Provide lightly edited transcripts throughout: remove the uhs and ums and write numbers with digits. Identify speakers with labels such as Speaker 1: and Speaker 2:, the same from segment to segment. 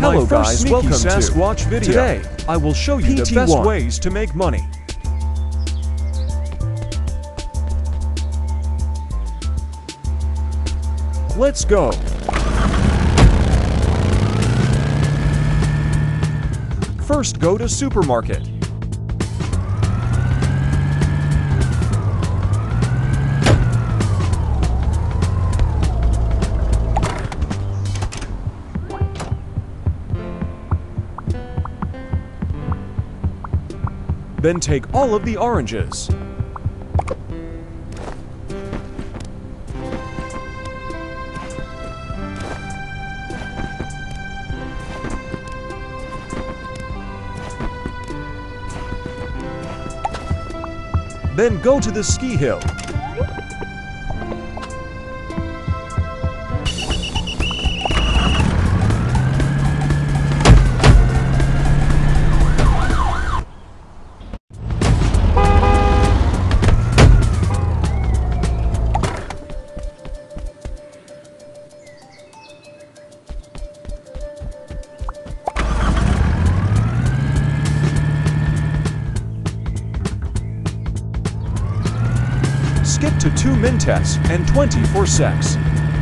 Speaker 1: Hello guys, welcome to
Speaker 2: Sasquatch video.
Speaker 1: Today, I will show you the
Speaker 2: PT1.
Speaker 1: best ways to make money. Let's go. First, go to supermarket. Then take all of the oranges. Then go to the ski hill. Skip to 2 Mintes and 20 for sex.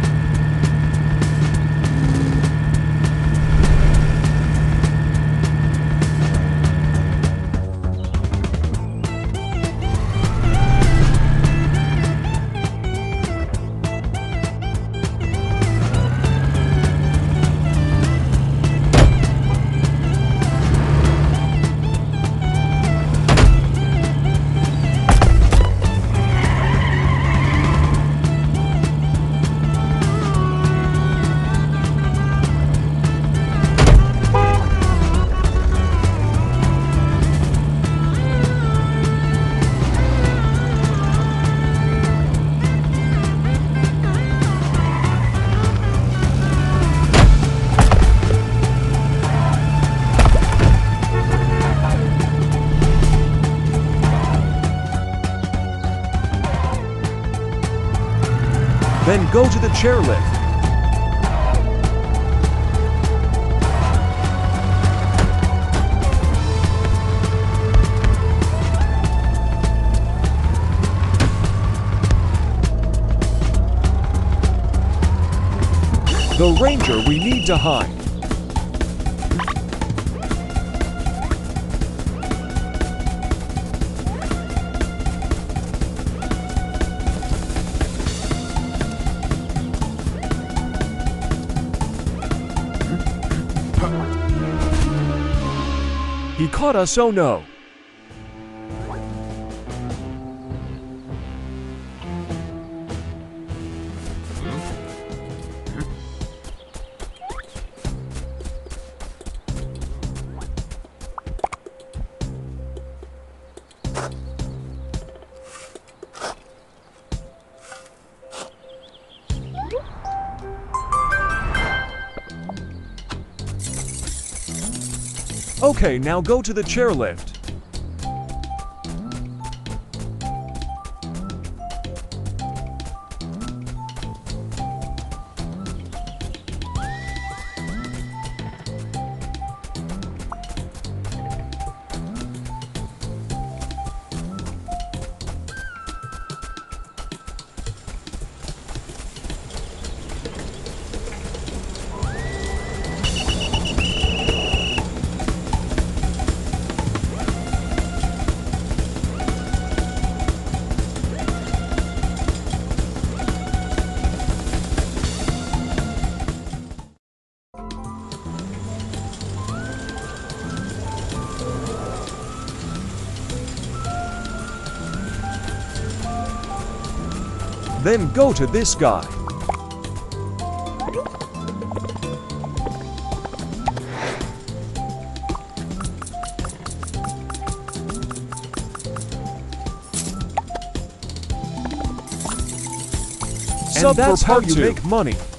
Speaker 1: Then go to the chairlift. The ranger we need to hide. He caught us, oh no! Okay, now go to the chairlift. Then go to this guy. And that's how you make money.